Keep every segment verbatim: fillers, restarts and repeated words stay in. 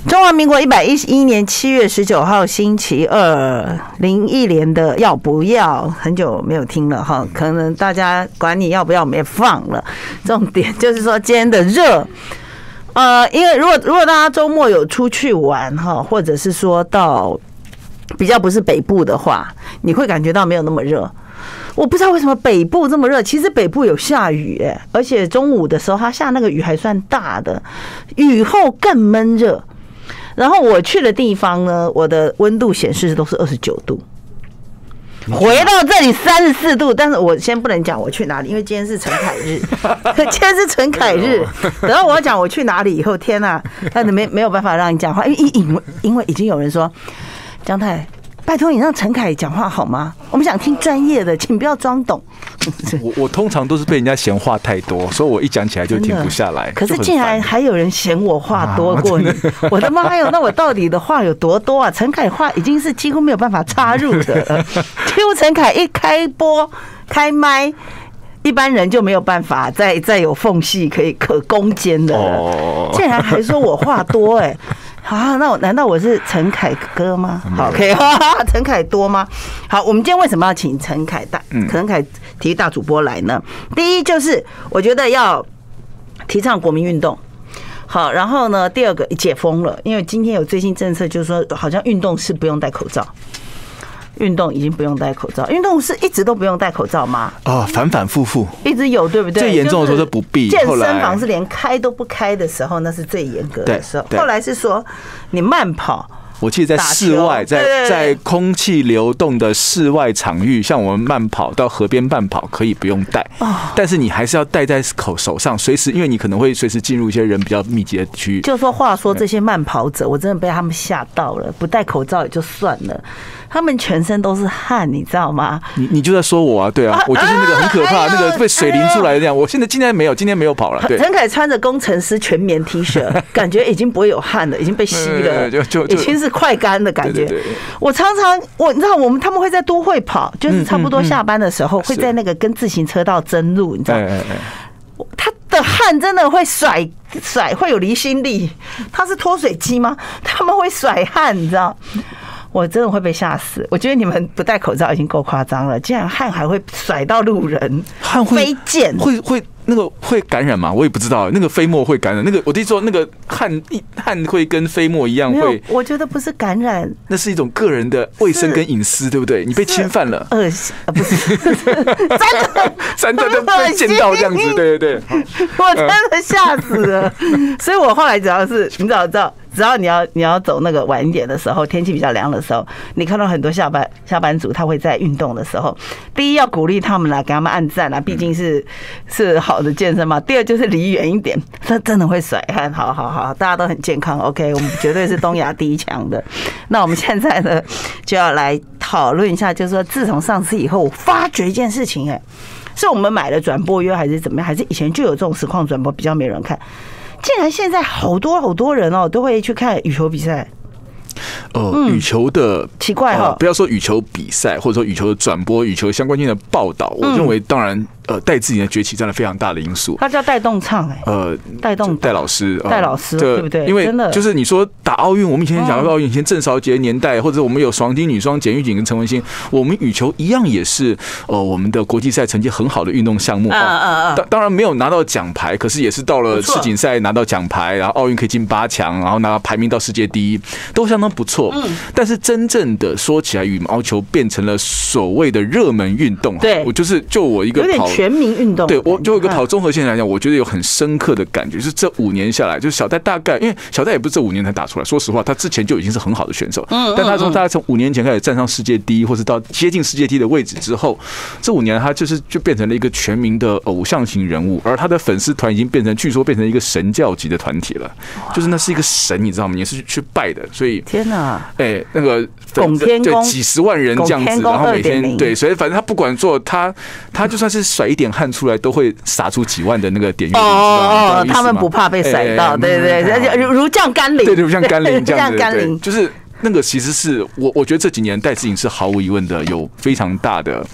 中华民国一百一十一年七月十九号星期二，林忆莲的要不要？很久没有听了哈，可能大家管你要不要没放了。重点就是说今天的热，呃，因为如果如果大家周末有出去玩哈，或者是说到比较不是北部的话，你会感觉到没有那么热。我不知道为什么北部这么热，其实北部有下雨哎，而且中午的时候它下那个雨还算大的，雨后更闷热。然后我去的地方呢，我的温度显示都是二十九度，回到这里三十四度。但是我先不能讲我去哪里，因为今天是陈凯日，今天是陈凯日。然后我要讲我去哪里以后，天哪，他没没有办法让你讲话，因为因为因为已经有人说姜太，拜托你让陈凯讲话好吗？我们想听专业的，请不要装懂。 我我通常都是被人家嫌话太多，所以我一讲起来就停不下来。 可是竟然还有人嫌我话多过你，我的妈呀！那我到底的话有多多啊？陈凯话已经是几乎没有办法插入的了，几乎陈凯一开播开麦，一般人就没有办法再再有缝隙可以可攻坚的了。竟然还说我话多哎、欸！啊，那我难道我是陈凯哥吗？好 ，OK， 陈凯多吗？好，我们今天为什么要请陈凯大陈凯体育大主播来呢？第一就是我觉得要提倡国民运动。好，然后呢，第二个解封了，因为今天有最新政策，就是说好像运动是不用戴口罩。运动已经不用戴口罩，运动是一直都不用戴口罩吗？ 哦，反反复复， 一直有，对不对？ 最严重的时候是不必， 健身房是连开都不开的时候，那是最严格的时候。后来是说你慢跑。 我记得在室外，在在空气流动的室外场域，像我们慢跑到河边慢跑可以不用戴，但是你还是要戴在口手上，随时，因为你可能会随时进入一些人比较密集的区域。 就说话说这些慢跑者，我真的被他们吓到了，不戴口罩也就算了，他们全身都是汗，你知道吗？ 你你就在说我啊，对啊，我就是那个很可怕，那个被水淋出来的那样。我现在今天没有，今天没有跑了。 陈凯穿着工程师全棉 T 恤，感觉已经不会有汗了，已经被吸了，就就已经是快干的感觉。对对对，我常常我你知道我们他们会在都会跑，就是差不多下班的时候会在那个跟自行车道争路，你知道。他的汗真的会甩甩，会有离心力。他是脱水机吗？他们会甩汗，你知道。我真的会被吓死！我觉得你们不戴口罩已经够夸张了，竟然汗还会甩到路人， 汗会飞溅， 会会那个会感染吗？我也不知道，那个飞沫会感染。那个我弟说，那个汗汗会跟飞沫一样会。 我觉得不是感染， 那是一种个人的卫生跟隐私，对不对？你被侵犯了， 恶心啊！不是，真的真的都被见到这样子，对对对， 我真的吓死了。所以我后来只要是你早知道。只要你要你要走那个晚一点的时候，天气比较凉的时候，你看到很多下班下班族他会在运动的时候，第一要鼓励他们啦，给他们按赞啦，毕竟是是好的健身嘛。第二就是离远一点，他真的会甩汗。好好好，大家都很健康 ，OK， 我们绝对是东亚第一强的。那我们现在呢就要来讨论一下，就是说自从上次以后，我发觉一件事情、欸，哎，是我们买了转播约还是怎么样，还是以前就有这种实况转播比较没人看？竟然现在好多好多人哦都会去看羽球比赛。 呃，羽球的奇怪哈， 不要说羽球比赛，或者说羽球的转播、羽球相关性的报道，我认为当然。呃，戴志颖的崛起占了非常大的因素。 他叫戴栋唱哎， 呃， 戴栋戴老师， 戴老师，对不对？ 因为就是你说打奥运，我们以前讲到奥运，以前郑韶洁年代，或者我们有双丁女双简玉锦跟陈文心，我们羽球一样也是呃我们的国际赛成绩很好的运动项目。当当然没有拿到奖牌，可是也是到了世锦赛拿到奖牌，然后奥运可以进八强，然后拿到排名到世界第一，都相当不错。但是真正的说起来，羽毛球变成了所谓的热门运动。 对， 我就是就我一个跑。 全民运动， 对我就有一个跑综合线来讲，我觉得有很深刻的感觉，就是这五年下来，就是小戴大概，因为小戴也不是这五年才打出来，说实话，他之前就已经是很好的选手，但他从大概从五年前开始站上世界第一，或是到接近世界第一的位置之后，这五年他就是就变成了一个全民的偶像型人物，而他的粉丝团已经变成，据说变成一个神教级的团体了，就是那是一个神，你知道吗？你是去拜的，所以天哪， 哎，那个拱天宫几十万人这样子，然后每天对，所以反正他不管做他，他就算是甩一点汗出来，都会撒出几万的那个点阅率。 哦哦，他们不怕被甩到，对对对，如降甘霖， 对，如降甘霖这样子，对，就是那个其实是我我觉得这几年戴资颖是毫无疑问的有非常大的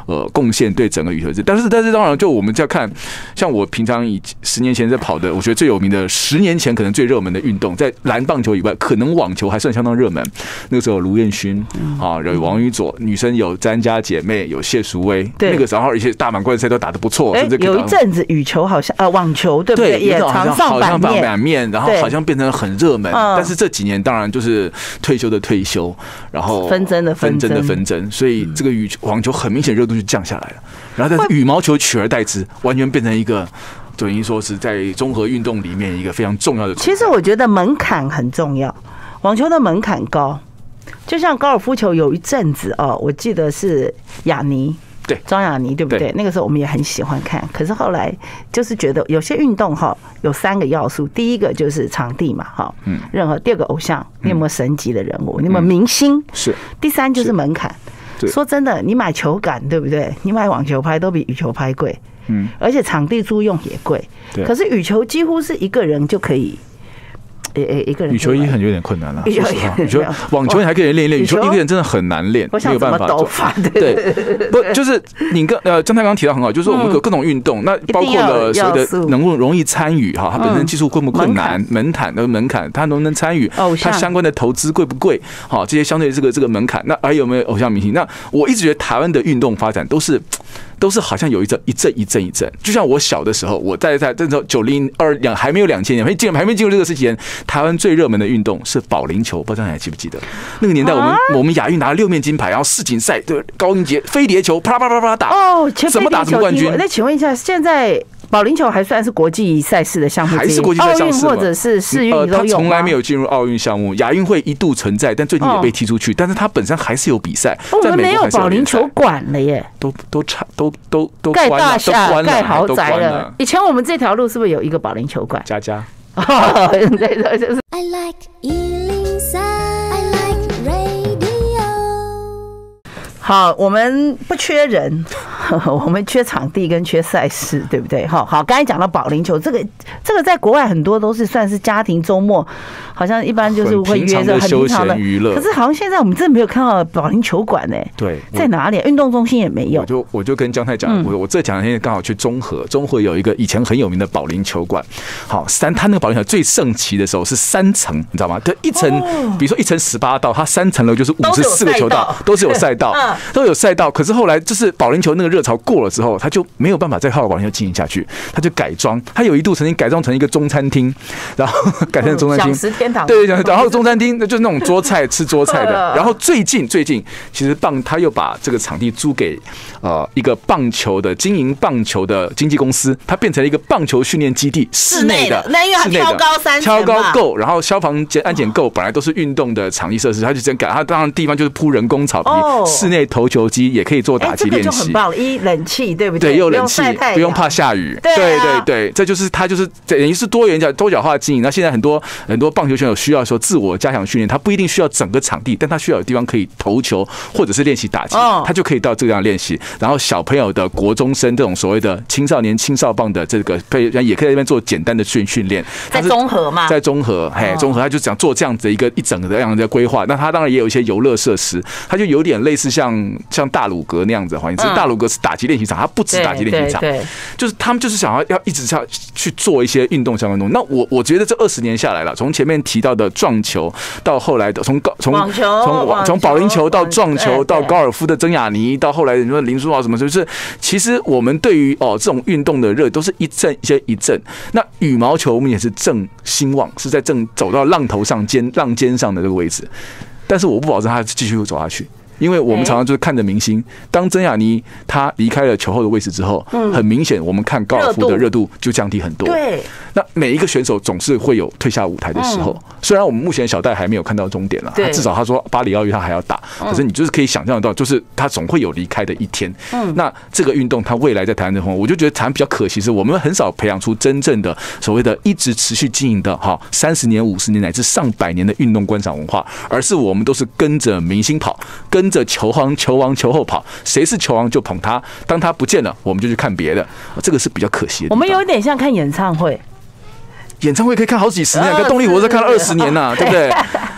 呃贡献对整个羽球界。但是但是当然，就我们在看，像我平常以十年前在跑的，我觉得最有名的十年前可能最热门的运动，在篮棒球以外，可能网球还算相当热门。那个时候有卢彦勋啊，有王宇佐，女生有詹家姐妹，有谢淑薇。那个时候一些大满贯赛都打得不错，甚至有一阵子羽球好像呃网球对不对？也常上版面， 版面，然后好像变成很热门。但是这几年当然就是退休的退休，然后纷争的纷争的纷争，所以这个羽球网球很明显热度就降下来了。然后但是羽毛球取而代之，完全变成一个等于说是在综合运动里面一个非常重要的。 其实我觉得门槛很重要，网球的门槛高，就像高尔夫球有一阵子哦，我记得是雅尼。 对， 庄雅妮对不 对, 对？那个时候我们也很喜欢看，可是后来就是觉得有些运动哈有三个要素，第一个就是场地嘛，哈，嗯，任何第二个偶像，你有没有神级的人物，你有没有明星？是，第三就是门槛。说真的，你买球杆对不对？你买网球拍都比羽球拍贵，嗯，而且场地租用也贵。可是羽球几乎是一个人就可以。一个人羽球也很有点困难了，说实话，羽球网球你还可以练一练，羽球一个人真的很难练，没有办法做。对，不就是你跟呃张太刚提到很好，就是我们有各种运动，那包括了所谓的能不容易参与哈，它本身技术困不困难，门槛的门槛，它能不能参与，它相关的投资贵不贵，好，这些相对这个这个门槛，那还有没有偶像明星？那我一直觉得台湾的运动发展都是。都是好像有一阵一阵一阵一阵，就像我小的时候，我在在那时候九零二两还没有两千年，还进还没进入这个时期前，台湾最热门的运动是保龄球，不知道你还记不记得？那个年代我们、啊、我们亚运拿了六面金牌，然后世锦赛对高英杰飞碟球啪啪啪啪打，哦，怎么打什么冠军？ 那请问一下，现在保龄球还算是国际赛事的项目之一， 还是国际赛项目或者是世运都有吗？ 呃，他从来没有进入奥运项目，亚运会一度存在，但最近也被踢出去。但是他本身还是有比赛。 我们没有保龄球馆了耶， 都都差都都都盖大厦、盖豪宅了。以前我们这条路是不是有一个保龄球馆？ 家家。 对对对，就是。 I like 一零三 I like radio。 好，我们不缺人。我们缺场地跟缺赛事，对不对？好，好，刚才讲到保龄球，这个这个在国外很多都是算是家庭周末，好像一般就是会约着很平常的娱乐。可是好像现在我们真的没有看到保龄球馆呢。 对， 在哪里？运动中心也没有。 我就我就跟江太讲，我我这两天刚好去中和，中和有一个以前很有名的保龄球馆。好，三他那个保龄球最盛期的时候是三层，你知道吗？对，一层，比如说一层十八道，它三层楼就是五十四个球道，都是有赛道，都有赛道。可是后来就是保龄球那个热潮过了之后，他就没有办法再靠保龄球经营下去，他就改装，他有一度曾经改装成一个中餐厅，然后改成中餐厅， 享食天堂， 对，然后中餐厅就是那种桌菜吃桌菜的，然后最近最近其实棒他又把这个场地租给呃一个棒球的经营棒球的经纪公司，它变成了一个棒球训练基地，室内的， 那因为它挑高三挑高够，然后消防检安检够，本来都是运动的场地设施，他就这样改，他当然地方就是铺人工草皮，室内投球机也可以做打击练习， 这个就很棒，一冷气对不对？ 对，又冷气，不用怕下雨。对对对，这就是他就是等于是多元角多角化经营。那现在很多很多棒球选手需要说自我加强训练，他不一定需要整个场地，但他需要有地方可以投球或者是练习打击，他就可以到这样练习。然后小朋友的国中生这种所谓的青少年青少棒的这个，也可以在那边做简单的训训练。 在综合嘛， 在综合，嘿，综合他就想做这样子一个一整个的样的规划。那他当然也有一些游乐设施，他就有点类似像像大鲁阁那样子的环境。大鲁阁是打击练习场，它不止打击练习场，就是他们就是想要要一直要去做一些运动相关的东西。那我我觉得这二十年下来了，从前面提到的撞球到后来的从高从从从保龄球到撞球到高尔夫的曾雅妮，到后来你说林书豪什么，就是其实我们对于哦这种运动的热都是一阵一些一阵。那羽毛球我们也是正兴旺，是在正走到浪头上尖浪尖上的这个位置，但是我不保证它继续走下去。因为我们常常就是看着明星，当曾雅妮她离开了球后的位置之后，很明显我们看高尔夫的热度就降低很多。对，那每一个选手总是会有退下舞台的时候。虽然我们目前小戴还没有看到终点了，至少他说巴黎奥运他还要打，可是你就是可以想象得到，就是他总会有离开的一天。那这个运动它未来在台湾的话，我就觉得台湾比较可惜是，我们很少培养出真正的所谓的一直持续经营的哈三十年、五十年乃至上百年的运动观赏文化，而是我们都是跟着明星跑，跟着球王、球王、球后跑，谁是球王就捧他，当他不见了，我们就去看别的，这个是比较可惜的。 我们有点像看演唱会， 演唱会可以看好几十年，跟动力火车看了二十年呐、啊，对不对？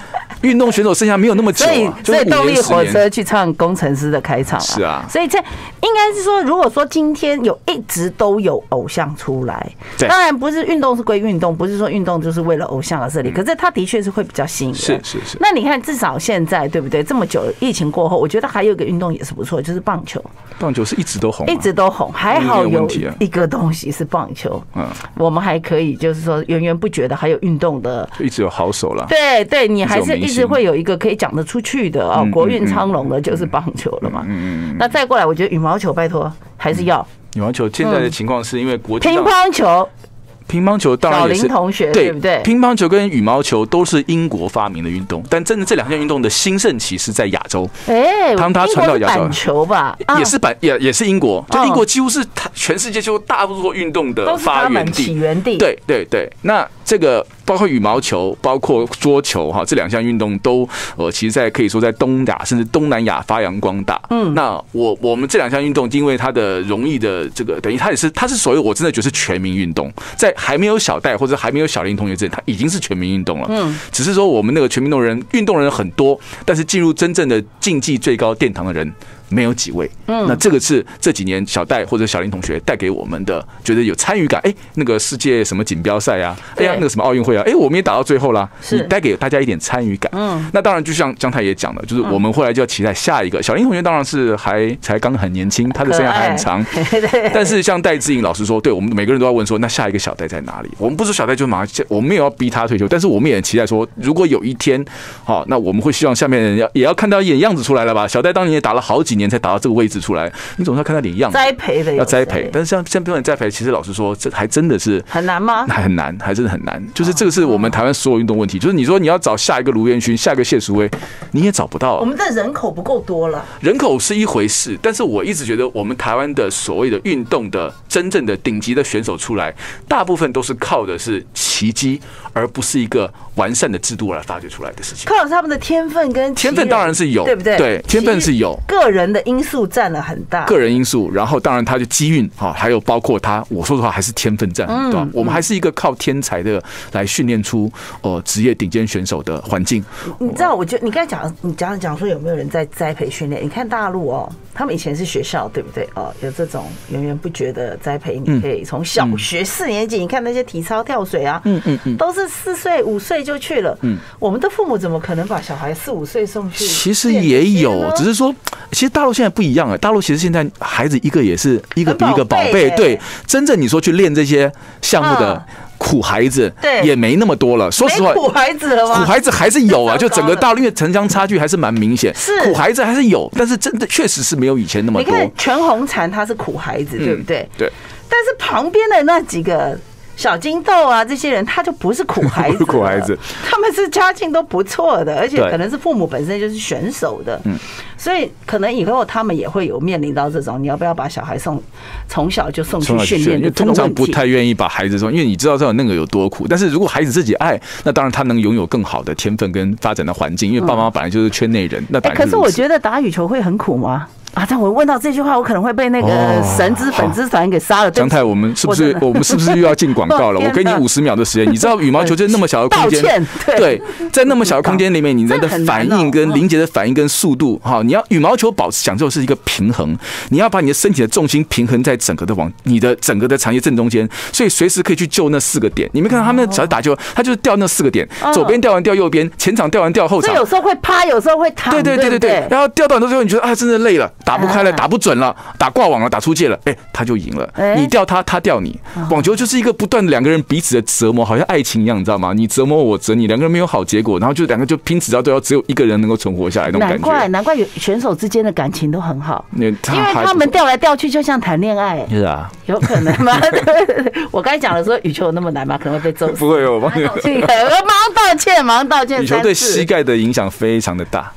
运动选手剩下没有那么久、啊， 所以所以动力火车去唱工程师的开场、啊， 是啊。 所以这应该是说，如果说今天有一直都有偶像出来，当然不是运动是归运动，不是说运动就是为了偶像而设立，可是它的确是会比较吸引人。 是是是。 那你看，至少现在对不对？这么久疫情过后，我觉得还有一个运动也是不错，就是棒球。 棒球是一直都红、啊， 一直都红，还好有一个东西是棒球，嗯，我们还可以就是说源源不绝的，还有运动的， 就一直有好手了。 对对，你还是一直会有一个可以讲得出去的哦，国运昌隆的就是棒球了嘛。嗯嗯。那再过来，我觉得羽毛球，拜托还是要。 羽毛球现在的情况是因为国际乒乓球。 乒乓球当然也是， 小林同学对不对？ 乒乓球跟羽毛球都是英国发明的运动，但真的这两项运动的兴盛期是在亚洲。 哎， 他们他传到亚洲， 板球吧， 也是板也也是英国，就英国几乎是全世界就大部分运动的发源地、 起源地。 对对对，那这个包括羽毛球、包括桌球哈，这两项运动都呃，其实在可以说在东亚甚至东南亚发扬光大。嗯，那我我们这两项运动，因为它的容易的这个，等于它也是它是所谓我真的觉得是全民运动，在还没有小戴或者还没有小林同学之前，他已经是全民运动了。嗯，只是说我们那个全民运动人运动人很多，但是进入真正的竞技最高殿堂的人没有几位。嗯，那这个是这几年小戴或者小林同学带给我们的，觉得有参与感。哎，那个世界什么锦标赛啊，哎呀，那个什么奥运会啊，哎，我们也打到最后啦，你带给大家一点参与感。嗯，那当然就像江太也讲了，就是我们后来就要期待下一个小林同学，当然是还才刚很年轻，他的生涯还很长。但是像戴资颖老师说，对我们每个人都要问说，那下一个小戴在哪里？我们不是小戴就马上，我们没有要逼他退休，但是我们也很期待说，如果有一天，好，那我们会希望下面人要也要看到一点样子出来了吧？小戴当年也打了好几年才打到这个位置出来，你总是要看到点样子。 栽培的要栽培，但是像像标准栽培，其实老实说，这还真的是很难吗？ 还很难，还真的很难。就是这个是我们台湾所有运动问题，就是你说你要找下一个卢彦勋，下一个谢淑薇，你也找不到。 我们的人口不够多了， 人口是一回事，但是我一直觉得我们台湾的所谓的运动的真正的顶级的选手出来，大部分都是靠的是奇迹，而不是一个完善的制度来发掘出来的事情。 靠他们的天分跟天分当然是有，对不对？对，天分是有， 个人的因素占了很大。 个人因素，然后当然他就机运哈，还有包括他，我说实话还是天分占很多。我们还是一个靠天才的来训练出呃职业顶尖选手的环境。 你知道，我觉得你刚才讲，你讲讲说有没有人在栽培训练？你看大陆哦，他们以前是学校，对不对？哦，有这种源源不绝的栽培，你可以从小学四年级，你看那些体操、跳水啊，嗯嗯嗯，都是四岁、五岁就去了。嗯，我们的父母怎么可能把小孩四五岁送去？ 其实也有，只是说，其实大陆现在不一样了。大陆其实现在孩子一个也是一个比一个宝贝，对，真正你说去练这些项目的。苦孩子也没那么多了，说实话， 苦孩子了吗？ 苦孩子还是有啊，就整个大陆因为城乡差距还是蛮明显，是苦孩子还是有，但是真的确实是没有以前那么多。 你看全红婵他是苦孩子，对不对？ 对。 但是旁边的那几个小金豆啊，这些人他就不是苦孩子， 苦孩子， 他们是家境都不错的，而且可能是父母本身就是选手的，嗯，所以可能以后他们也会有面临到这种，你要不要把小孩送从小就送去训练的这个问题。通常不太愿意把孩子送，因为你知道这种那个有多苦。但是如果孩子自己爱，那当然他能拥有更好的天分跟发展的环境，因为爸妈本来就是圈内人。那可是我觉得打羽球会很苦吗？啊！但我问到这句话，我可能会被那个神之粉之团给杀了。 江太，我们是不是我们是不是又要进广告了？我给你五十秒的时间。你知道羽毛球在那么小的空间，对，在那么小的空间里面，你人的反应跟林杰的反应跟速度，哈，你要羽毛球保持享受是一个平衡，你要把你的身体的重心平衡在整个的往你的整个的长叶正中间，所以随时可以去救那四个点。你没看到他们只要打球，他就是掉那四个点，左边掉完掉右边，前场掉完掉后场。 所以有时候会趴，有时候会躺。 对对对对对。然后掉到很多最后，你觉得啊，真的累了。打不开了，打不准了，打挂网了，打出界了，哎、欸，他就赢了。你掉他，他掉你。网球就是一个不断两个人彼此的折磨，好像爱情一样，你知道吗？你折磨我，折你，两个人没有好结果，然后就两个就拼死到最后，只有一个人能够存活下来那种感觉。 难怪，难怪选手之间的感情都很好，因为他们调来调去，就像谈恋爱。 是啊， 有可能吗？我刚才讲的说羽球有那么难吗？可能会被揍死。 不会哦，我帮你。 我马上道歉，马上道歉。 羽球对膝盖的影响非常的大。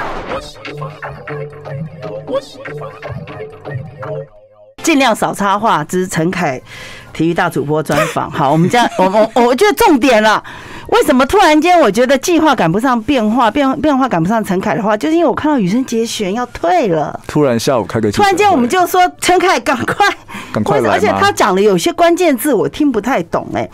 尽量少插话之陈凯体育大主播专访。好，我们这样，我我我觉得重点了。为什么突然间我觉得计划赶不上变化，变变化赶不上陈凯的话，就是因为我看到羽生结弦要退了。 突然下午开个记者会， 突然间我们就说陈凯赶快， 赶快来嘛！ 而且他讲的有些关键字我听不太懂哎、欸。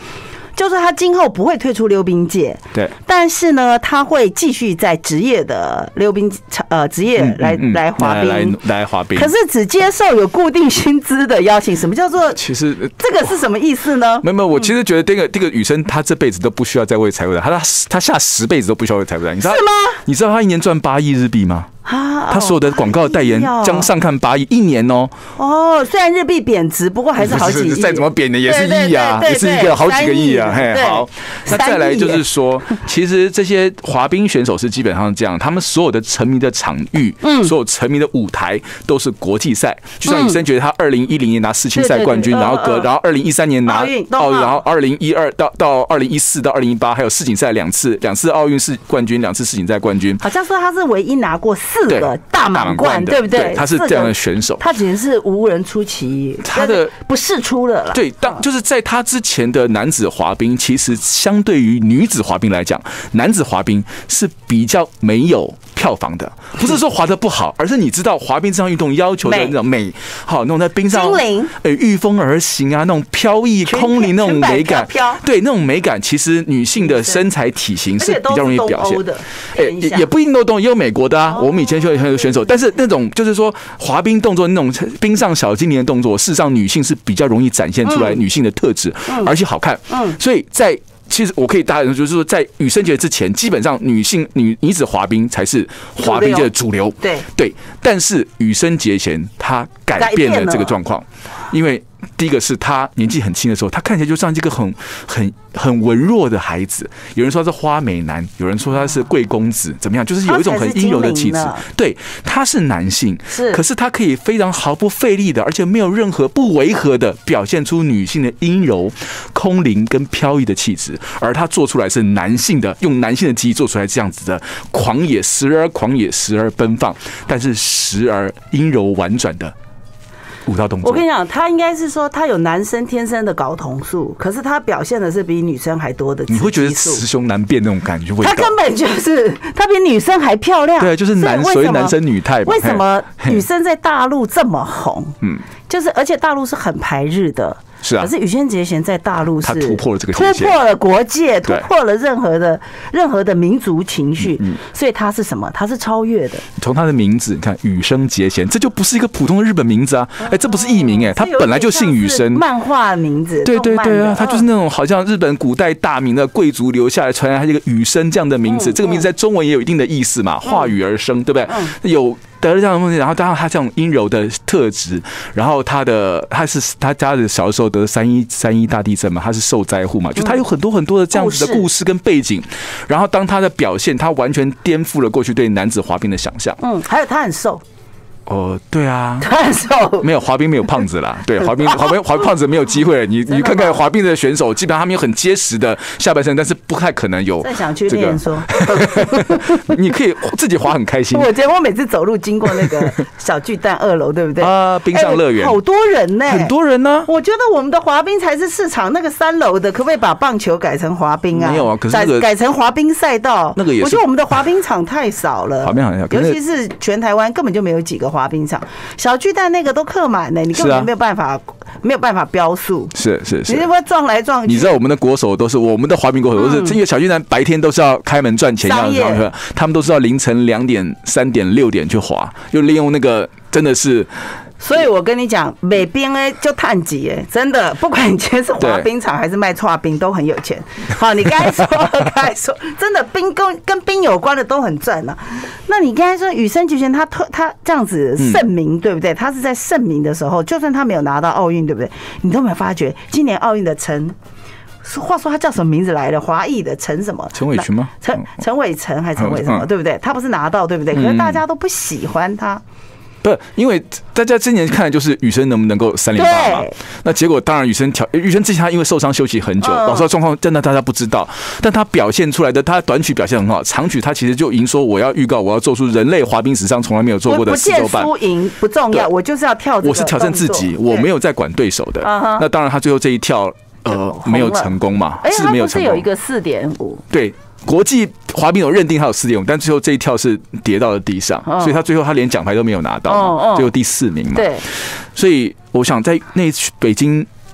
就是他今后不会退出溜冰界， 对， 但是呢，他会继续在职业的溜冰呃职业来、嗯嗯、来滑冰， 来来滑冰。 可是只接受有固定薪资的邀请。什么叫做？ 其实这个是什么意思呢？ 没有没有，我其实觉得这个这个羽生他这辈子都不需要再为财务的，他他他下十辈子都不需要为财务的，你知道是吗？你知道他一年赚八亿日币吗？他所有的广告代言将上看八亿一年哦。 哦，虽然日币贬值，不过还是好几亿。 再怎么贬呢，也是亿啊，也是一个好几个亿啊。嘿，好，那再来就是说，其实这些滑冰选手是基本上这样，他们所有的成名的场域，嗯，所有成名的舞台都是国际赛。就像羽生结弦，他二零一零年拿世青赛冠军，然后隔，然后二零一三年拿奥运，然后二零一二到到二零一四到二零一八还有世锦赛两次，两次奥运世冠军，两次世锦赛冠军。 好像说他是唯一拿过四个大满贯，对不对？ 他是这样的选手， 他简直是无人出其，他的不世出了啦。 对，当就是在他之前的男子滑冰，其实相对于女子滑冰来讲，男子滑冰是比较没有票房的，不是说滑得不好，而是你知道滑冰这项运动要求的那种美，好那种在冰上呃御风而行啊，那种飘逸空灵那种美感，对那种美感，其实女性的身材体型是比较容易表现的。诶，也也不一定都懂，也有美国的啊。我们以前就有选手，但是那种就是说滑冰动作那种冰上小精灵的动作，事实上女性是比较容易展现出来女性的特质，而且好看。所以在其实我可以大家就是说，在羽生结弦之前，基本上女性女女子滑冰才是滑冰界的主流。对对，但是羽生结弦他改变了这个状况，因为第一个是他年纪很轻的时候，他看起来就像一个很很很文弱的孩子。有人说他是花美男，有人说他是贵公子，怎么样？就是有一种很阴柔的气质。对，他是男性，是，可是他可以非常毫不费力的，而且没有任何不违和的表现出女性的阴柔、空灵跟飘逸的气质。而他做出来是男性的，用男性的记忆做出来这样子的狂野，时而狂野，时而奔放，但是时而阴柔婉转的舞蹈动作。 我跟你讲，他应该是说他有男生天生的睾酮素，可是他表现的是比女生还多的。 你会觉得雌雄难辨那种感觉。 他根本就是他比女生还漂亮。 对，就是男所谓男生女态。 为什么女生在大陆这么红？嗯，就是而且大陆是很排日的。 是啊， 可是羽生结弦在大陆是他突破了这个突破了国界，突破了任何的任何的民族情绪，所以他是什么？他是超越的。 从他的名字，你看羽生结弦，这就不是一个普通的日本名字啊！哎，这不是艺名哎，他本来就姓羽生， 漫画名字。 对对对啊，他就是那种好像日本古代大名的贵族留下来传来他这个羽生这样的名字，这个名字在中文也有一定的意思嘛，化羽而生，对不对？有。得了这样的东西，然后加上他这种阴柔的特质，然后他的他是他家的小的时候得三一三一大地震嘛，他是受灾户嘛，就他有很多很多的这样子的故事跟背景，然后当他的表现，他完全颠覆了过去对男子滑冰的想象。 嗯，还有他很瘦。 哦，对啊， 他很瘦， 没有滑冰没有胖子啦，对，滑冰滑冰滑胖子没有机会了。你你看看滑冰的选手，基本上他们有很结实的下半身，但是不太可能有。 再想去练说， 你可以自己滑很开心。 我觉得我每次走路经过那个小巨蛋二楼，对不对？ 啊，冰上乐园， 好多人呢， 很多人呢。 我觉得我们的滑冰才是市场，那个三楼的可不可以把棒球改成滑冰啊？ 没有啊，可是那个改成滑冰赛道， 那个也是。 我觉得我们的滑冰场太少了， 滑冰场尤其是全台湾根本就没有几个滑冰场。小巨蛋那个都客满呢，你根本没有办法，啊、没有办法标速。 是是是， 你是不是撞来撞去？ 你知道我们的国手都是我们的滑冰国手都是，因为小巨蛋白天都是要开门赚钱，要他们都是要凌晨两点、三点、六点去滑，又利用那个真的是。 所以我跟你讲，美冰哎就探级哎，真的，不管你今天是滑冰场还是卖剉冰，都很有钱。好，你刚才说，刚才说，真的冰跟跟冰有关的都很赚啊。那你刚才说羽生结弦他他这样子盛名，对不对？他是在盛名的时候，就算他没有拿到奥运，对不对？你都没有发觉今年奥运的陈。话说他叫什么名字来的？华裔的陈什么？ 陈伟群吗？ 陈陈伟成还是陈伟什么？对不对？他不是拿到，对不对？可是大家都不喜欢他。 不，因为大家今年看的就是羽生能不能够三连霸嘛。那结果当然羽生挑羽生之前他因为受伤休息很久，老实说状况真的大家不知道。但他表现出来的，他短曲表现很好，长曲他其实就已经说我要预告我要做出人类滑冰史上从来没有做过的四周半。 不见输赢不重要，我就是要跳这个。 我是挑战自己，我没有在管对手的。那当然他最后这一跳呃没有成功嘛，是没有成功。 有一个四点五。 对。国际滑冰有认定他有四点五，但最后这一跳是跌到了地上，所以他最后他连奖牌都没有拿到，最后第四名嘛。对，所以我想在那北京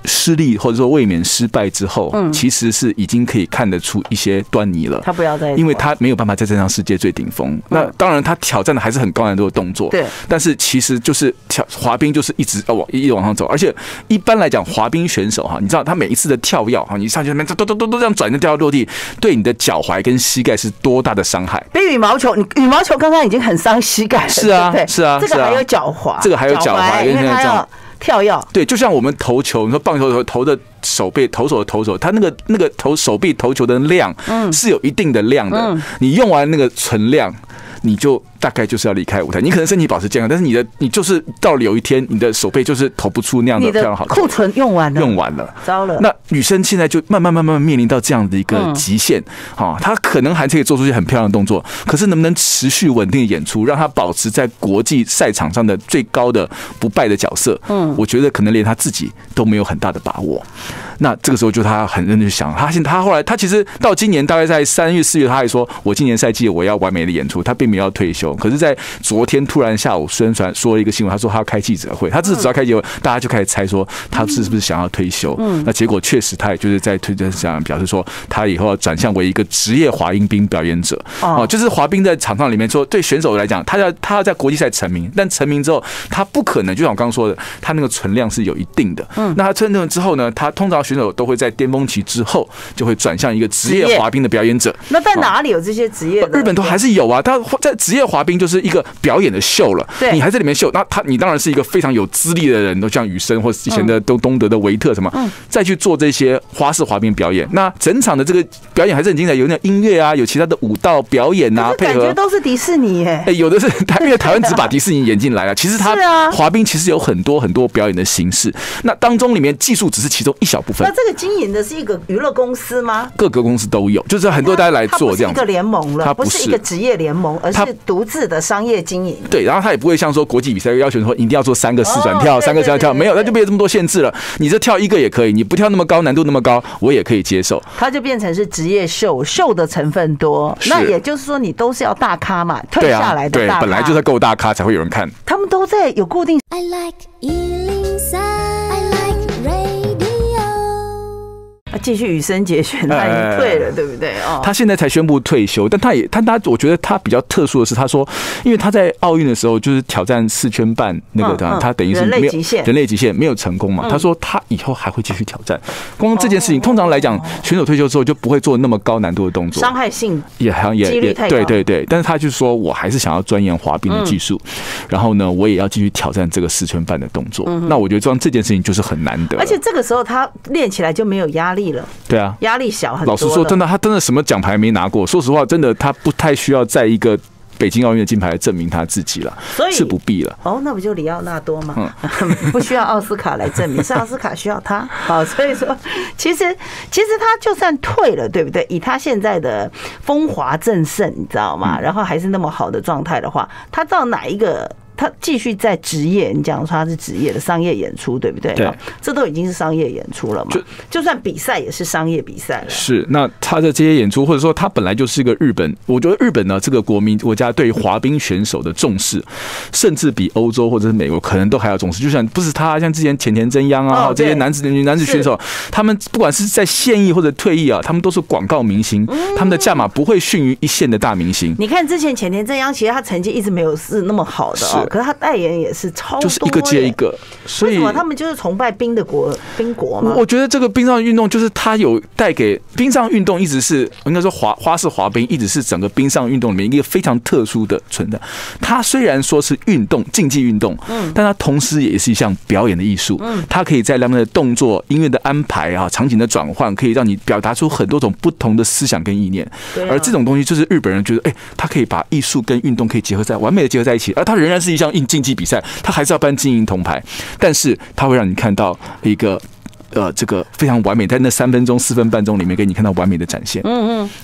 失利或者说卫冕失败之后，嗯，其实是已经可以看得出一些端倪了。 他不要再， 因为他没有办法再站上世界最顶峰。嗯、那当然，他挑战的还是很高难度的动作。 对， 但是其实就是跳滑冰就是一直往一直往上走，而且一般来讲，滑冰选手哈，你知道他每一次的跳跃哈，你上去那边都都都都这样转着掉到落地，对你的脚踝跟膝盖是多大的伤害？ 比羽毛球，你羽毛球刚刚已经很伤膝盖了， 是啊， 对对是啊， 这个还有脚踝， 这个还有脚踝， 因为他要跳跃。 对，就像我们投球，你说棒球投投的手背，投手的投手，他那个那个投手臂投球的量是有一定的量的，嗯、你用完那个存量，你就大概就是要离开舞台。你可能身体保持健康，但是你的你就是到了有一天，你的手背就是投不出那样的非常好的库存用完了， 用完了， 糟了。 那女生现在就慢慢慢慢面临到这样的一个极限，啊、嗯，她可能还可以做出一些很漂亮的动作，可是能不能持续稳定的演出，让她保持在国际赛场上的最高的不败的角色？嗯，我觉得可能连她自己都没有很大的把握。那这个时候就她很认真想，她现她后来她其实到今年大概在三月四月，她还说我今年赛季我要完美的演出，她并没有要退休。可是，在昨天突然下午宣传说了一个新闻，他说他要开记者会，他只要开记者会，大家就开始猜说他是不是想要退休。嗯，那结果确实他也就是在推特上表示说，他以后要转向为一个职业滑冰冰表演者。哦，就是滑冰在场上里面说，对选手来讲，他要他要在国际赛成名，但成名之后，他不可能就像我刚刚说的，他那个存量是有一定的。嗯，那他成名之后呢，他通常选手都会在巅峰期之后就会转向一个职业滑冰的表演者。 那在哪里有这些职业的？ 日本都还是有啊，他在职业滑冰就是一个表演的秀了，你还在里面秀，那他你当然是一个非常有资历的人，都像羽生或以前的东东德的维特什么，嗯、再去做这些花式滑冰表演。那整场的这个表演还是很精彩，有那音乐啊，有其他的舞蹈表演啊，配合感觉都是迪士尼耶。 哎，有的是台，因为台湾只把迪士尼演进来了。其实他滑冰其实有很多很多表演的形式，那当中里面技术只是其中一小部分。 那这个经营的是一个娱乐公司吗？ 各个公司都有，就是很多大家来做这样子。它不是一个联盟了，它不是一个职业联盟，而是独自的商业经营。 对，然后他也不会像说国际比赛要求说一定要做三个四转跳，三个四转跳，没有，那就没有这么多限制了。你这跳一个也可以，你不跳那么高难度那么高，我也可以接受。 它就变成是职业秀，秀的成分多。那也就是说，你都是要大咖嘛，退下来的大咖， 对，本来就是够大咖才会有人看。 他们都在有固定。 I like 一零三 I like radio。 继续羽生结弦，他已经退了，对不对？哦， 他现在才宣布退休，但他也他他，我觉得他比较特殊的是，他说，因为他在奥运的时候就是挑战四圈半那个，嗯嗯、他等于是没有人类极限，人类极限没有成功嘛。嗯、他说他以后还会继续挑战。光这件事情，通常来讲，选手退休之后就不会做那么高难度的动作， 伤害性也好像也也对对对。但是他就说我还是想要钻研滑冰的技术，嗯、然后呢，我也要继续挑战这个四圈半的动作。嗯、那我觉得这件事情就是很难得， 而且这个时候他练起来就没有压力了。 对啊。 压力小很多。 老实说，真的，他真的什么奖牌没拿过。说实话，真的他不太需要在一个北京奥运的金牌来证明他自己了，所以是不必了。 哦，那不就里奥纳多吗？嗯、不需要奥斯卡来证明，是奥斯卡需要他。好，所以说，其实其实他就算退了，对不对？以他现在的风华正盛，你知道吗？然后还是那么好的状态的话，他到哪一个？他继续在职业，你讲说他是职业的商业演出，对不对？ 对， 这都已经是商业演出了嘛。就就算比赛也是商业比赛了。 是，那他的这些演出，或者说他本来就是一个日本，我觉得日本呢这个国民国家对滑冰选手的重视，甚至比欧洲或者是美国可能都还要重视。就像不是他，像之前浅田真央啊，这些男子男子选手，他们不管是在现役或者退役啊，他们都是广告明星，他们的价码不会逊于一线的大明星。 你看之前浅田真央，其实他成绩一直没有是那么好的哦。可是他代言也是超多， 就是一个接一个，所以为什么他们就是崇拜冰的国冰国吗？ 我觉得这个冰上运动就是它有带给冰上运动，一直是应该说滑花式滑冰，一直是整个冰上运动里面一个非常特殊的存在。它虽然说是运动竞技运动，嗯，但它同时也是一项表演的艺术。嗯，它可以在他们的动作、音乐的安排啊、场景的转换，可以让你表达出很多种不同的思想跟意念。而这种东西就是日本人觉得，哎，他可以把艺术跟运动可以结合在完美的结合在一起，而它仍然是一项竞竞技比赛，他还是要颁金银铜牌，但是他会让你看到一个呃，这个非常完美，在那三分钟、四分半钟里面给你看到完美的展现。嗯嗯，对，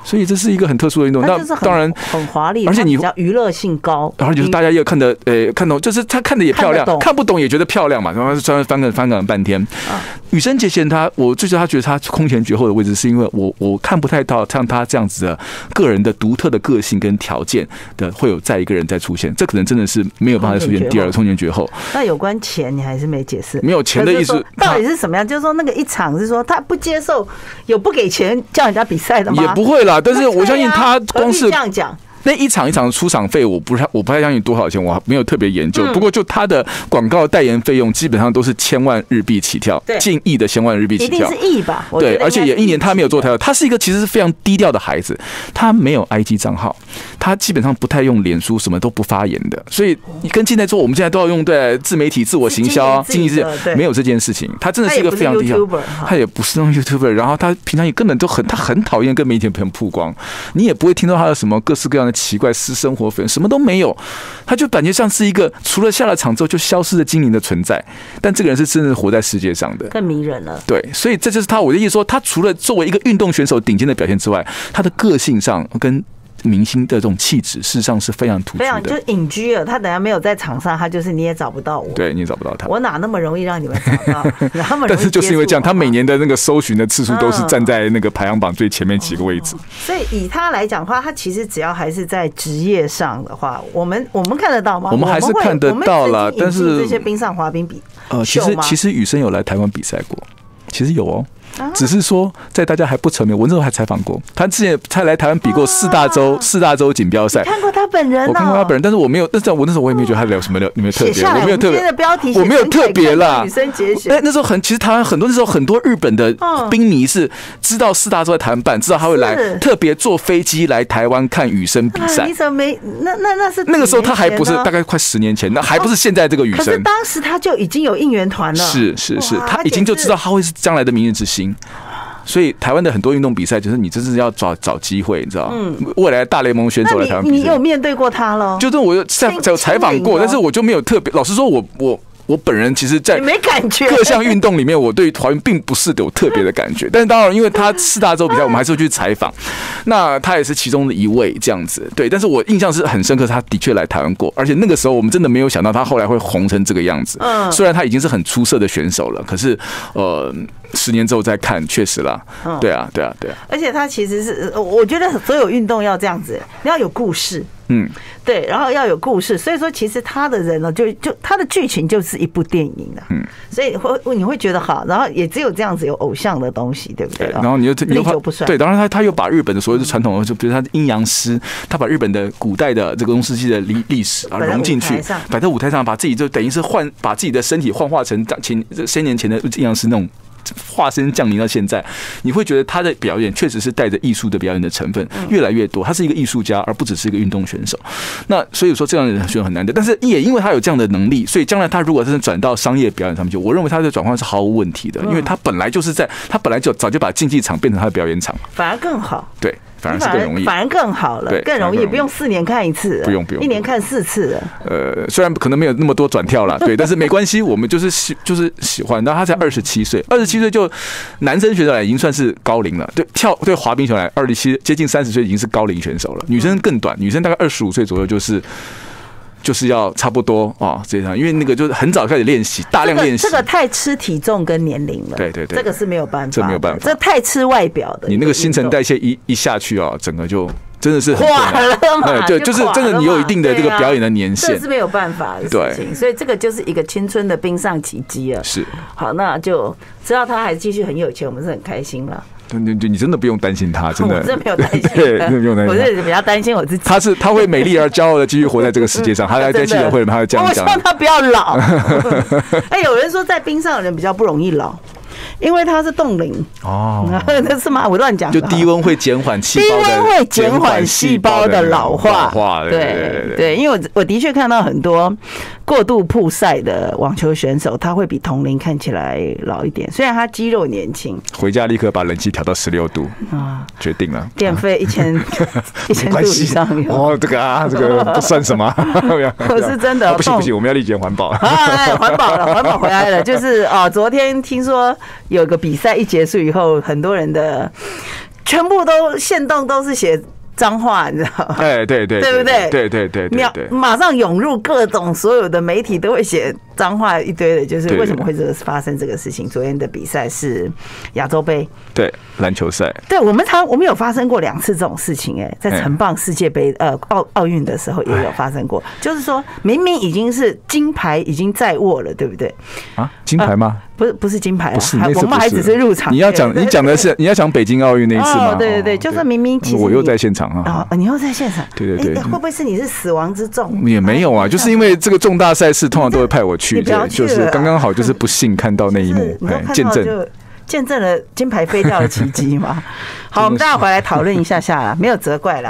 所以这是一个很特殊的运动。那当然很华丽， 而且你比较娱乐性高， 然后就是大家也看得呃看懂，就是他看的也漂亮，看不懂也觉得漂亮嘛，然后专门翻个翻个半天。羽生结弦他，我最知道他觉得他空前绝后的位置，是因为我我看不太到像他这样子的个人的独特的个性跟条件的会有再一个人再出现，这可能真的是没有办法再出现第二个空前绝后。 那有关钱你还是没解释， 没有钱的意思到底是什么样？就是说那个一场是说他不接受有不给钱叫人家比赛的吗？ 也不会啦，但是我相信他光是这样讲。 那一场一场的出场费，我不太我不太相信多少钱，我没有特别研究。不过就他的广告代言费用，基本上都是千万日币起跳，近亿的千万日币起跳， 一定是亿吧？ 对，而且也一年他没有做台，他是一个其实是非常低调的孩子，他没有 I G 账号，他基本上不太用脸书，什么都不发言的。所以你跟现在说，我们现在都要用对自媒体、自我行销、经营自己，没有这件事情。他真的是一个非常低调，他也不是用 YouTuber， 然后他平常也根本都很他很讨厌跟媒体朋友曝光，你也不会听到他的什么各式各样的奇怪私生活粉，什么都没有，他就感觉像是一个除了下了场之后就消失的精灵的存在。但这个人是真的活在世界上的， 更迷人了。 对，所以这就是他。我的意思说，他除了作为一个运动选手顶尖的表现之外，他的个性上跟明星的这种气质，事实上是非常突出的， 非常就隐居了。他等下没有在场上，他就是你也找不到我， 对，你也找不到他。 我哪那么容易让你们找到？那么但是就是因为这样，他每年的那个搜寻的次数都是站在那个排行榜最前面几个位置。 嗯、所以以他来讲的话，他其实只要还是在职业上的话，我们我们看得到吗？ 我们还是看得到啦，但是这些冰上滑冰比呃，其实其实羽生有来台湾比赛过，其实有哦。只是说，在大家还不成名，文正还采访过他，之前他来台湾比过四大洲四大洲锦标赛， 看过他本人， 我看过他本人，但是我没有，但是我那时候我也没有觉得他有什么有没有特别， 我没有特别的标题， 我没有特别啦。 羽生结弦， 哎，那时候很，其实台湾很多那时候很多日本的冰迷是知道四大洲在台湾办，知道他会来，特别坐飞机来台湾看羽生比赛。 你怎么没？那那那是那个时候他还不是大概快十年前，那还不是现在这个羽生。可是当时他就已经有应援团了， 是是是，他已经就知道他会是将来的明日之星。所以台湾的很多运动比赛，就是你真是要找找机会，你知道？嗯，未来大联盟选手来台湾比赛， 你有面对过他了？ 就是我有在有采访过，但是我就没有特别。老实说，我我。我本人其实，在没感觉各项运动里面，我对滑冰并不是有特别的感觉。但是当然，因为他四大洲比赛，我们还是会去采访。那他也是其中的一位，这样子。对，但是我印象是很深刻，他的确来台湾过，而且那个时候我们真的没有想到他后来会红成这个样子。嗯，虽然他已经是很出色的选手了，可是呃，十年之后再看，确实啦。对啊，对啊，对啊。 而且他其实是，我觉得所有运动要这样子，你要有故事。嗯，对，然后要有故事，所以说其实他的人呢，就就他的剧情就是一部电影的，嗯，所以会你会觉得好，然后也只有这样子有偶像的东西，对不对？ 然后你又历久不衰， 对，当然他他又把日本的所谓的传统，就比如他的阴阳师，他把日本的古代的这个中世纪的历历史啊融进去，摆在舞台上，把自己就等于是换把自己的身体幻化成前千年前的阴阳师那种。化身降临到现在，你会觉得他的表演确实是带着艺术的表演的成分越来越多。他是一个艺术家，而不只是一个运动选手。那所以说这样的人选手很难得，但是也因为他有这样的能力，所以将来他如果真的转到商业表演上面去，我认为他的转换是毫无问题的，因为他本来就是在他本来就早就把竞技场变成他的表演场， 反而更好。 对。反而是更容易， 反而更好了，更容易，不用四年看一次， 不用不用， 一年看四次了。 呃，虽然可能没有那么多转跳了，对，但是没关系，我们就是喜就是喜欢。然后他才二十七岁，二十七岁就男生选手来已经算是高龄了，对跳对滑冰球来二十七接近三十岁已经是高龄选手了。女生更短，女生大概二十五岁左右就是。就是要差不多啊，这样，因为那个就是很早开始练习，大量练习。 这个、这个太吃体重跟年龄了， 对对对， 这个是没有办法， 这没有办法， 这太吃外表的。 你那个新陈代谢一一下去啊，整个就真的是很垮了嘛， 对，就是真的你有一定的这个表演的年限， 这是没有办法的事情。所以这个就是一个青春的冰上奇迹了。 是， 好，那就知道他还继续很有钱，我们是很开心了。 你你真的不用担心他，真的， 我真的没有担心， 对，真的不用担心。 我是比较担心我自己。 他是他会美丽而骄傲的继续活在这个世界上。他在在记者会里面，他会这样讲。 我希望他不要老。哎，有人说在冰上的人比较不容易老。因为它是冻龄哦，那是吗？我乱讲。 就低温会减缓细胞的， 低温会减缓细胞的老化。对对对，因为我我的确看到很多过度曝晒的网球选手，他会比同龄看起来老一点，虽然他肌肉年轻。 回家立刻把冷气调到十六度啊，决定了。 电费一千一千度以上有哦，这个啊，这个不算什么。 我是真的不行不行，我们要立减环保。 哎，环保了，环保回来了。就是哦，昨天听说有个比赛一结束以后，很多人的全部都限动都是写脏话，你知道吗？ 哎，对对， 对不对？ 对对对对对， 马上涌入各种所有的媒体都会写脏话一堆的，就是为什么会这个发生这个事情？昨天的比赛是亚洲杯， 对篮球赛， 对我们常我们有发生过两次这种事情，哎，在成棒世界杯呃奥奥运的时候也有发生过，就是说明明已经是金牌已经在握了，对不对？ 啊，金牌吗？ 不是不是金牌， 不是， 我们还只是入场。 你要讲你讲的是你要讲北京奥运那一次吗？ 对对对，就是明明其实我又在现场啊， 你又在现场， 对对对， 会不会是你是死亡之重？ 也没有啊，就是因为这个重大赛事通常都会派我去，就是刚刚好就是不幸看到那一幕，见证见证了金牌飞掉的奇迹嘛。好，我们大家回来讨论一下下啦，没有责怪啦。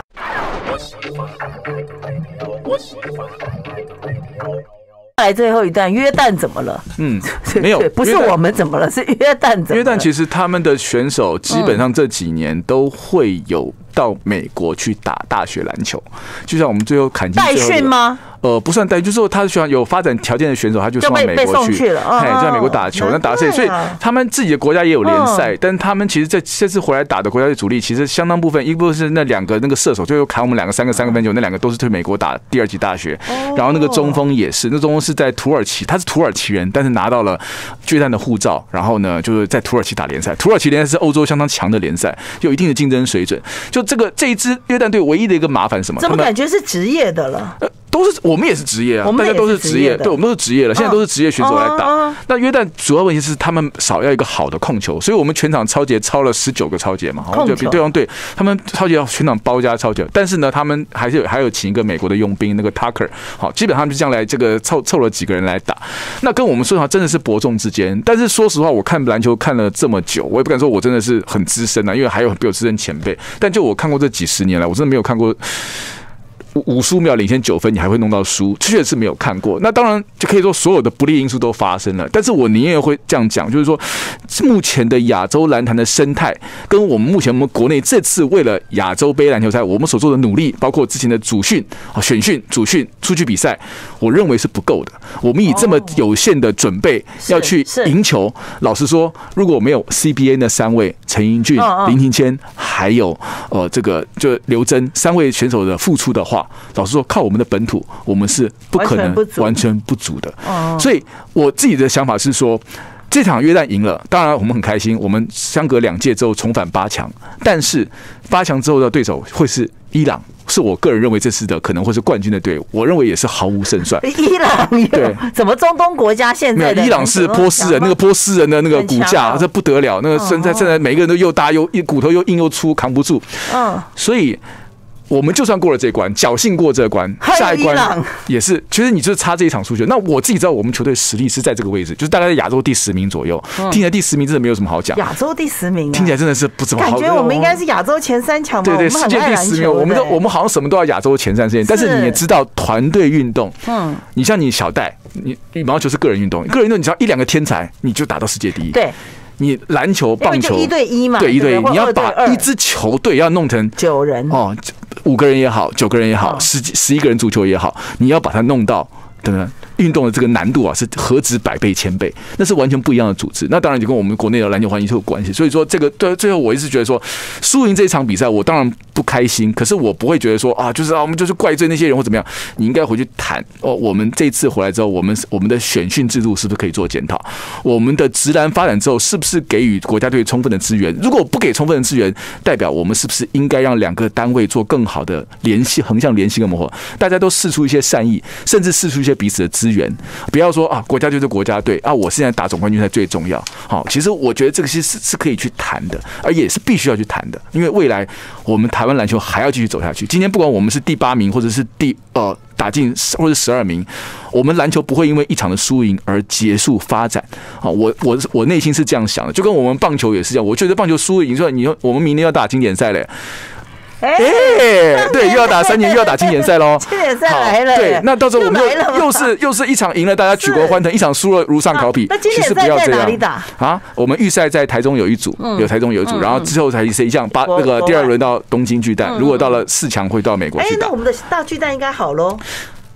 来最后一段，约旦怎么了？嗯，没有，不是我们怎么了，是约旦怎么了？ 约旦其实他们的选手基本上这几年都会有到美国去打大学篮球，就像我们最后砍进代训吗？ 呃，不算代训，就是说他喜欢有发展条件的选手，他就送到美国去，哎，就在美国打球，那打赛，所以他们自己的国家也有联赛，但他们其实在这次回来打的国家队主力，其实相当部分，一部分是那两个那个射手，最后砍我们两个三个三个分球，那两个都是去美国打第二级大学，然后那个中锋也是，那中锋是在土耳其，他是土耳其人，但是拿到了约旦的护照，然后呢，就是在土耳其打联赛，土耳其联赛是欧洲相当强的联赛，有一定的竞争水准。就这个这一支约旦队唯一的一个麻烦是什么？ 怎么感觉是职业的了？ 都是我们也是职业啊，大家都是职业，对，我们都是职业了，现在都是职业选手来打。那约旦主要问题是他们少要一个好的控球，所以我们全场超节超了十九个超节嘛，就比对方队他们超节要全场包夹超节，但是呢，他们还是有还有请一个美国的佣兵那个 Tucker， 好，基本上就这样来这个凑凑了几个人来打。那跟我们说实话真的是伯仲之间，但是说实话，我看篮球看了这么久，我也不敢说我真的是很资深啊，因为还有比我资深前辈，但就我看过这几十年来，我真的没有看过五十五秒领先九分，你还会弄到输，确实是没有看过。那当然就可以说所有的不利因素都发生了，但是我宁愿会这样讲，就是说目前的亚洲篮坛的生态，跟我们目前我们国内这次为了亚洲杯篮球赛我们所做的努力，包括之前的主训、选训、主训出去比赛，我认为是不够的。我们以这么有限的准备要去赢球，老实说，如果没有 C B A 那三位陈英俊、林庭谦，还有呃这个就刘真三位选手的付出的话，老实说，靠我们的本土，我们是不可能完全不足的。所以我自己的想法是说，这场约旦赢了，当然我们很开心，我们相隔两届之后重返八强。但是八强之后的对手会是伊朗，是我个人认为这次的可能会是冠军的队伍，我认为也是毫无胜算。 伊朗对，怎么中东国家现在的伊朗是波斯人，那个波斯人的那个骨架这不得了，那个身材现在每个人都又大又骨头又硬又粗，扛不住。嗯，所以。我们就算过了这关，侥幸过这关，下一关也是，其实你就是差这一场输球。那我自己知道，我们球队实力是在这个位置，就是大概在亚洲第十名左右。听起来第十名真的没有什么好讲。 亚洲第十名， 听起来真的是不怎么好。 感觉我们应该是亚洲前三强嘛。 对对，世界第十名，我们都我们好像什么都要亚洲前三之间。但是你也知道，团队运动，嗯，你像你小戴，你羽毛球是个人运动，个人运动你只要一两个天才，你就打到世界第一。 对。 你篮球、棒球一对一嘛， 对一对一，你要把一支球队要弄成九人哦，五个人也好，九个人也好，十十一个人足球也好，你要把它弄到等等。运动的这个难度啊，是何止百倍千倍，那是完全不一样的组织。那当然就跟我们国内的篮球环境是有关系。所以说，这个对最后我一直觉得说，输赢这一场比赛，我当然不开心，可是我不会觉得说啊，就是啊，我们就是怪罪那些人或怎么样。你应该回去谈哦，我们这次回来之后，我们我们的选训制度是不是可以做检讨？我们的职篮发展之后，是不是给予国家队充分的资源？如果不给充分的资源，代表我们是不是应该让两个单位做更好的联系、横向联系跟磨合？大家都释出一些善意，甚至释出一些彼此的资源。不要说啊，国家就是国家队啊，我现在打总冠军赛最重要。好，其实我觉得这个是是可以去谈的，而也是必须要去谈的，因为未来我们台湾篮球还要继续走下去。今天不管我们是第八名，或者是第呃打进或者十二名，我们篮球不会因为一场的输赢而结束发展。好，我我我内心是这样想的，就跟我们棒球也是这样。我觉得棒球输赢，说你我们明年要打经典赛嘞。哎，对，又要打三年，又要打经典赛喽。 经典赛来了， 对，那到时候我们又又是又是一场赢了，大家举国欢腾；一场输了，如丧考妣。 那经典赛在哪里打啊？我们预赛在台中有一组，有台中有一组，然后之后才是一样八那个第二轮到东京巨蛋，如果到了四强会到美国去打。 哎，那我们的大巨蛋应该好喽。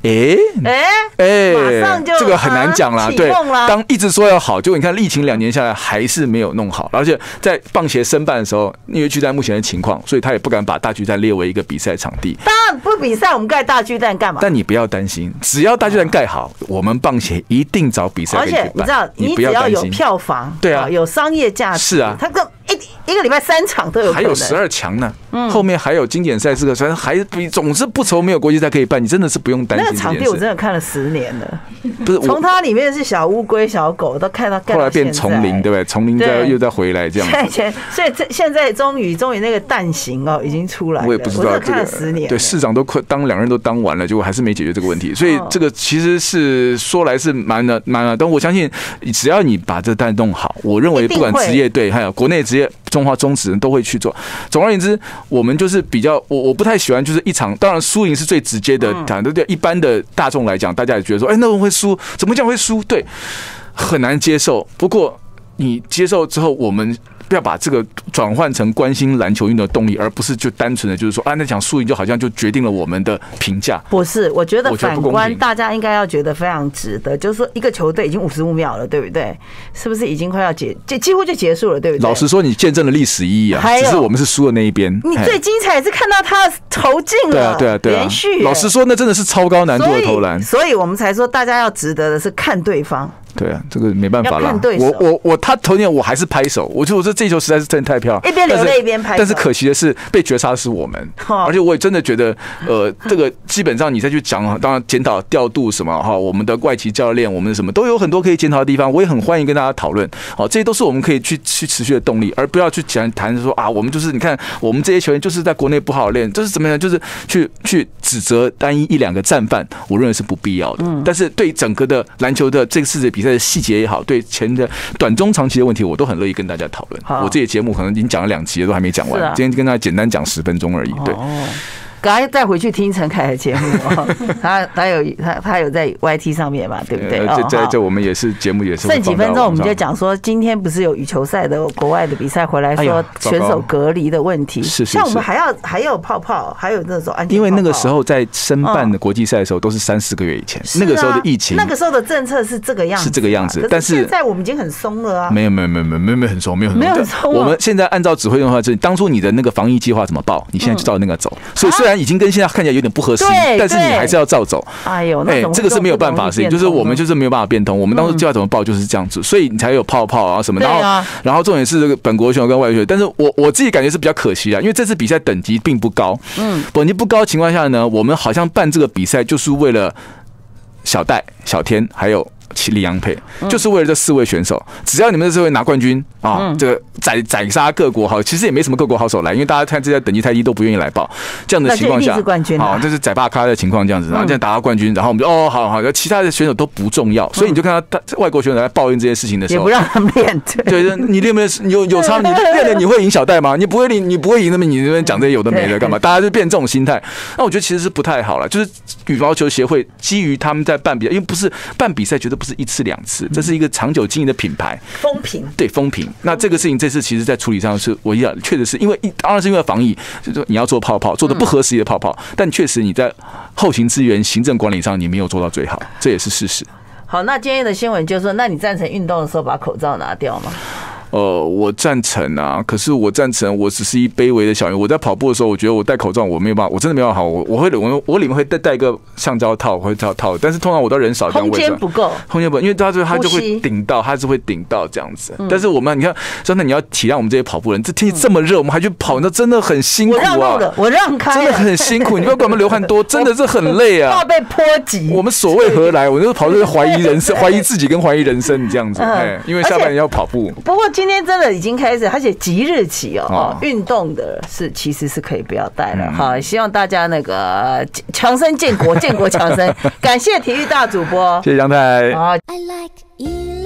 哎哎哎， 马上就这个很难讲啦。 啊对， 启动啦当一直说要好，结果你看疫情两年下来还是没有弄好，而且在棒协申办的时候，因为巨蛋目前的情况，所以他也不敢把大巨蛋列为一个比赛场地。 当然不比赛，我们盖大巨蛋干嘛？ 但你不要担心，只要大巨蛋盖好，我们棒协一定找比赛而给你去办。 且你知道，你不只要有要担心。 票房， 对啊， 有商业价值， 是啊， 它跟一一个礼拜三场都有可能， 还有十二强呢，后面还有经典赛这个，反正还比总是不愁没有国际赛可以办，你真的是不用担心那个这件事。 场地我真的看了十年了， 不是从它里面是小乌龟、小狗，都看到后来变丛林，对不对？丛林再又再回来这样子。 现在所以这现在终于终于那个蛋形哦已经出来了， 我也不知道这看了十年个，对市长都快当两人都当完了，结果还是没解决这个问题，所以这个其实是说来是蛮的蛮的，但我相信只要你把这蛋弄好，我认为不管职业队还有国内职业中华中职人都会去做。总而言之，我们就是比较我我不太喜欢就是一场，当然输赢是最直接的，讲对对，一般的大众来讲，大家也觉得说，哎，那我会输，怎么讲会输？对，很难接受。不过你接受之后，我们不要把这个转换成关心篮球运动的动力，而不是就单纯的就是说啊，那场输赢就好像就决定了我们的评价。 不是，我觉得反观我大家应该要觉得非常值得，就是说一个球队已经五十五秒了，对不对？是不是已经快要结，就几乎就结束了，对不对？ 老实说，你见证了历史意义啊，只是我们是输的那一边。 你最精彩是看到他投进了， 对啊，对啊，对啊， 连续。 老实说，那真的是超高难度的投篮， 所以我们才说大家要值得的是看对方。 对啊，这个没办法了。 我我我他投进，我还是拍手。我觉得我说这球实在是真的太漂亮， 一边流泪一边拍手。 但是可惜的是，被绝杀的是我们。而且我也真的觉得，呃，这个基本上你再去讲，当然检讨调度什么哈，我们的外籍教练，我们的什么都有很多可以检讨的地方。我也很欢迎跟大家讨论。好，这些都是我们可以去去持续的动力，而不要去讲谈说啊，我们就是你看我们这些球员就是在国内不好练，就是怎么样，就是去去指责单一一两个战犯，我认为是不必要的。但是对整个的篮球的这个世界比赛的细节也好，对前的短中长期的问题，我都很乐意跟大家讨论。我这些节目可能已经讲了两期了，都还没讲完，今天跟大家简单讲十分钟而已。对。 赶快再回去听陈凯的节目哦，他他有他他有在 Y T 上面嘛，对不对？ 这这这我们也是节目也是。 剩几分钟我们就讲说，今天不是有羽球赛的国外的比赛回来说选手隔离的问题， 是是。 像我们还要还有泡泡，还有那种安全泡泡。 因为那个时候在申办的国际赛的时候，都是三四个月以前，那个时候的疫情， 那个时候的政策是这个样子， 是这个样子。但是现在我们已经很松了啊。 没有没有没有没有没有没有很松，没有很松， 没有很松。 我们现在按照指挥用的话，就是当初你的那个防疫计划怎么报，你现在就照那个走。所以虽然已经跟现在看起来有点不合适，但是你还是要照走。 哎呦， 哎，这个是没有办法的事情，就是我们就是没有办法变通。我们当初计划怎么报就是这样子，所以你才有泡泡啊什么。然后，然后重点是这个本国选手跟外国选手，但是我我自己感觉是比较可惜啊，因为这次比赛等级并不高。嗯，等级不高的情况下呢，我们好像办这个比赛就是为了小戴、小天还有李洋配，就是为了这四位选手，只要你们这四位拿冠军啊，这个宰宰杀各国好，其实也没什么各国好手来，因为大家看这些等级太低都不愿意来报，这样的情况下，好，这是宰霸咖的情况这样子，然后这样达到冠军，然后我们就哦，好好，其他的选手都不重要，所以你就看到外国选手在抱怨这些事情的时候， 也不让他们练， 对，你练不练有有差，你练了你会赢小戴吗？你不会赢，你不会赢，那么你那边讲这些有的没的干嘛？大家就变这种心态，那我觉得其实是不太好了，就是羽毛球协会基于他们在办比赛，因为不是办比赛，绝对不是一次两次。这是一个长久经营的品牌， 风评对风评。那这个事情这次其实在处理上是，我讲确实是因为当然是因为防疫，就是说你要做泡泡，做的不合时宜的泡泡，但确实你在后勤资源、行政管理上你没有做到最好，这也是事实。 好，那今天的新闻就是说，那你赞成运动的时候把口罩拿掉吗？ 呃，我赞成啊，可是我赞成，我只是一卑微的小人。我在跑步的时候，我觉得我戴口罩，我没有办法，我真的没有办法。我我会我我里面会带带一个橡胶套，我会套套，但是通常我都人少，这样空间不够， 空间不够，因为它就它就会顶到，它是会顶到这样子。但是我们你看，真的你要体谅我们这些跑步人，这天气这么热，我们还去跑，那真的很辛苦啊。 我让路了，我让开， 真的很辛苦。你不要管我们流汗多，真的是很累啊， 怕被波及。 我们所谓何来？我就是跑就是怀疑人生，怀疑自己跟怀疑人生这样子。哎，因为下半年要跑步。 不过今天真的已经开始，而且即日起哦，运动的是其实是可以不要戴了哈。希望大家那个强身建国，建国强身。感谢体育大主播， 谢谢杨太。 I like